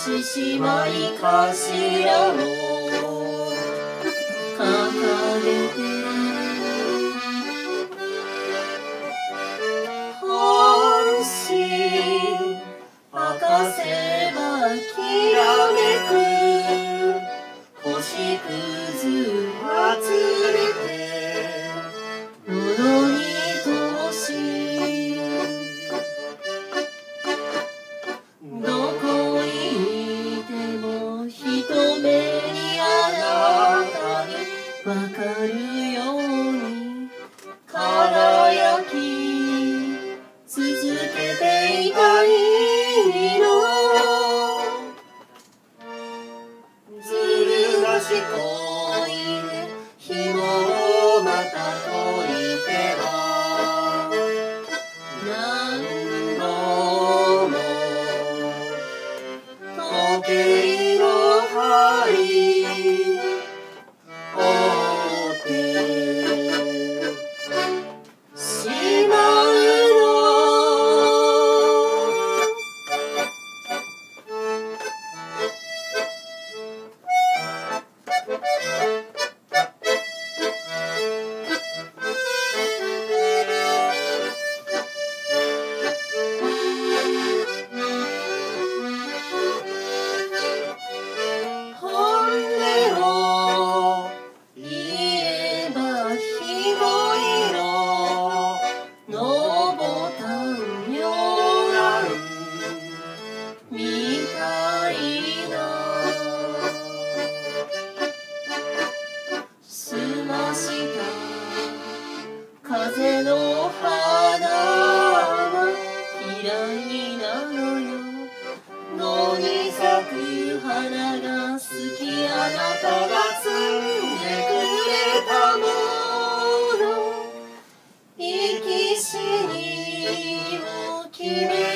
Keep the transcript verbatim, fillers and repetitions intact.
獅子舞頭を掲げて本心明かせばきらめく星屑集めて喉に通しどこにいても一目にあなたにわかるように輝き続けていたいのずる賢いね紐をまた解いては何度も時計の針追ってしまう風の花は嫌いなのよ野に咲く花が好きあなたが摘んでくれたもの生き死にを決め